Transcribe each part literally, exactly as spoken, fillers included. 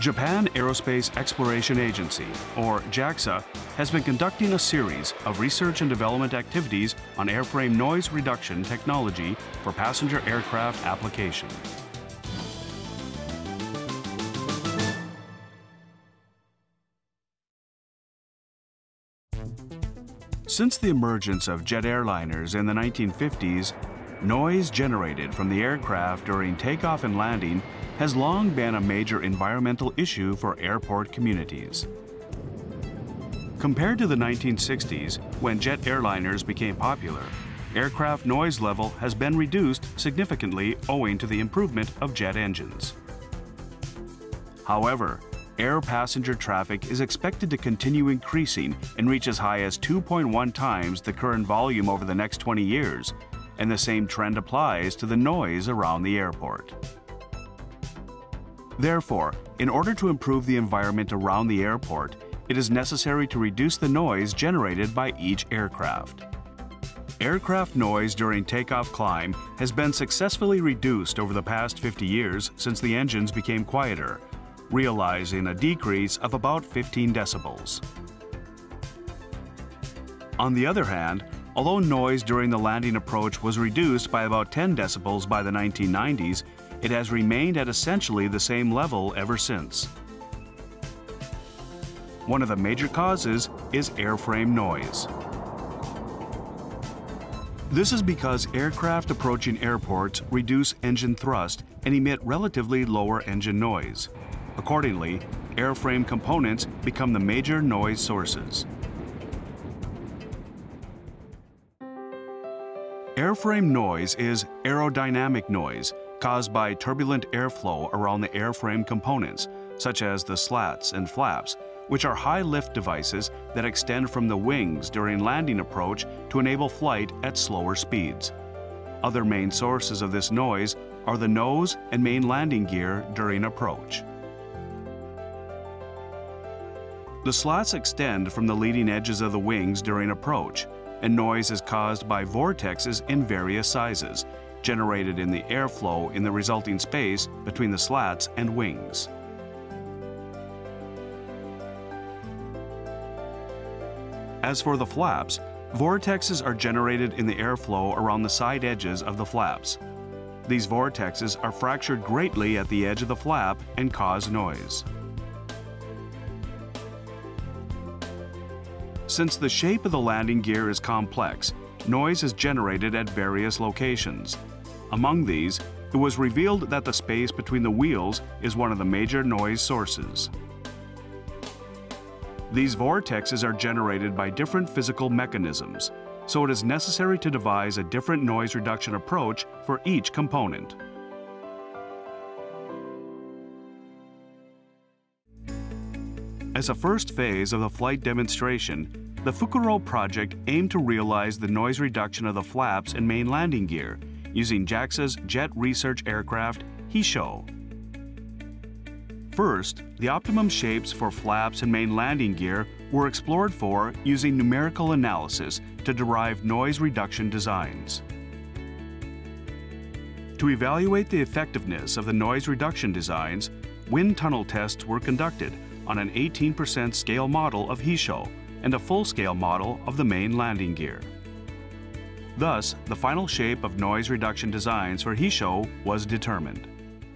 Japan Aerospace Exploration Agency, or JAXA, has been conducting a series of research and development activities on airframe noise reduction technology for passenger aircraft application. Since the emergence of jet airliners in the nineteen fifties, noise generated from the aircraft during takeoff and landing has long been a major environmental issue for airport communities. Compared to the nineteen sixties, when jet airliners became popular, aircraft noise level has been reduced significantly owing to the improvement of jet engines. However, air passenger traffic is expected to continue increasing and reach as high as two point one times the current volume over the next twenty years, and the same trend applies to the noise around the airport. Therefore, in order to improve the environment around the airport, it is necessary to reduce the noise generated by each aircraft. Aircraft noise during takeoff climb has been successfully reduced over the past fifty years since the engines became quieter, realizing a decrease of about fifteen decibels. On the other hand, although noise during the landing approach was reduced by about ten decibels by the nineteen nineties, it has remained at essentially the same level ever since. One of the major causes is airframe noise. This is because aircraft approaching airports reduce engine thrust and emit relatively lower engine noise. Accordingly, airframe components become the major noise sources. Airframe noise is aerodynamic noise caused by turbulent airflow around the airframe components, such as the slats and flaps, which are high-lift devices that extend from the wings during landing approach to enable flight at slower speeds. Other main sources of this noise are the nose and main landing gear during approach. The slats extend from the leading edges of the wings during approach, and noise is caused by vortexes in various sizes, generated in the airflow in the resulting space between the slats and wings. As for the flaps, vortexes are generated in the airflow around the side edges of the flaps. These vortexes are fractured greatly at the edge of the flap and cause noise. Since the shape of the landing gear is complex, noise is generated at various locations. Among these, it was revealed that the space between the wheels is one of the major noise sources. These vortexes are generated by different physical mechanisms, so it is necessary to devise a different noise reduction approach for each component. As a first phase of the flight demonstration, the FQUROH project aimed to realize the noise reduction of the flaps and main landing gear using JAXA's jet research aircraft, Hisho. First, the optimum shapes for flaps and main landing gear were explored for using numerical analysis to derive noise reduction designs. To evaluate the effectiveness of the noise reduction designs, wind tunnel tests were conducted on an eighteen percent scale model of Hisho and a full-scale model of the main landing gear. Thus, the final shape of noise reduction designs for Hisho was determined.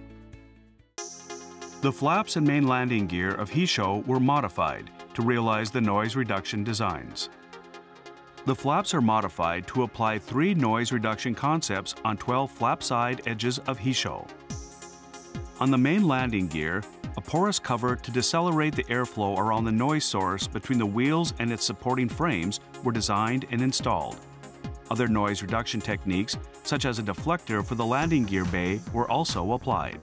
The flaps and main landing gear of Hisho were modified to realize the noise reduction designs. The flaps are modified to apply three noise reduction concepts on twelve flap side edges of Hisho. On the main landing gear, a porous cover to decelerate the airflow around the noise source between the wheels and its supporting frames were designed and installed. Other noise reduction techniques, such as a deflector for the landing gear bay, were also applied.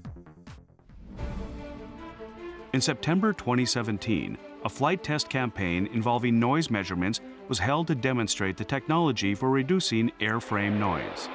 In September twenty seventeen, a flight test campaign involving noise measurements was held to demonstrate the technology for reducing airframe noise.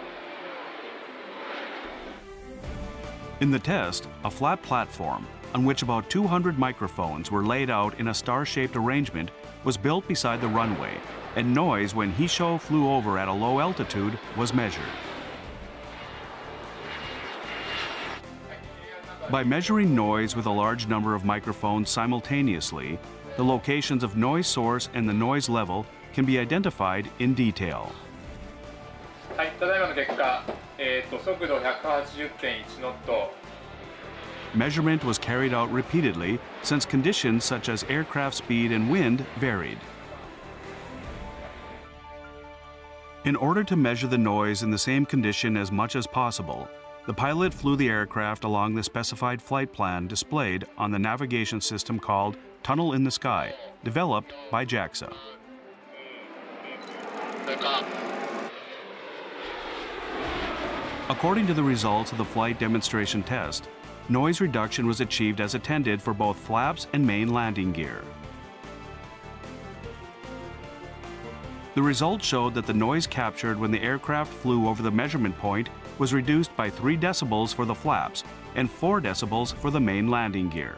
In the test, a flat platform, on which about two hundred microphones were laid out in a star-shaped arrangement, was built beside the runway, and noise when Hisho flew over at a low altitude was measured. By measuring noise with a large number of microphones simultaneously, the locations of noise source and the noise level can be identified in detail. はい、ただいまの結果、えーと、速度 ひゃくはちじゅってんいち ノット。 Measurement was carried out repeatedly since conditions such as aircraft speed and wind varied. In order to measure the noise in the same condition as much as possible, the pilot flew the aircraft along the specified flight plan displayed on the navigation system called Tunnel in the Sky, developed by JAXA. According to the results of the flight demonstration test, noise reduction was achieved as intended for both flaps and main landing gear. The results showed that the noise captured when the aircraft flew over the measurement point was reduced by three decibels for the flaps and four decibels for the main landing gear.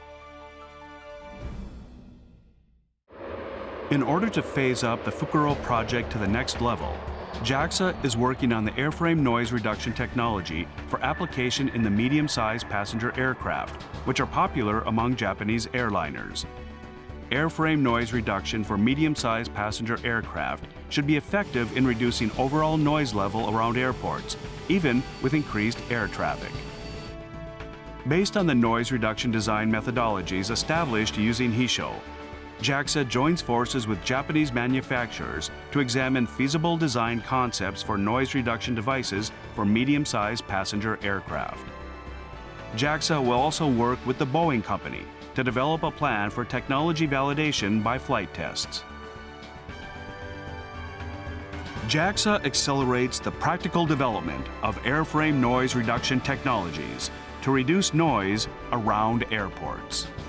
In order to phase up the FQUROH project to the next level, JAXA is working on the airframe noise reduction technology for application in the medium-sized passenger aircraft, which are popular among Japanese airliners. Airframe noise reduction for medium-sized passenger aircraft should be effective in reducing overall noise level around airports, even with increased air traffic. Based on the noise reduction design methodologies established using Hisho, JAXA joins forces with Japanese manufacturers to examine feasible design concepts for noise reduction devices for medium-sized passenger aircraft. JAXA will also work with the Boeing Company to develop a plan for technology validation by flight tests. JAXA accelerates the practical development of airframe noise reduction technologies to reduce noise around airports.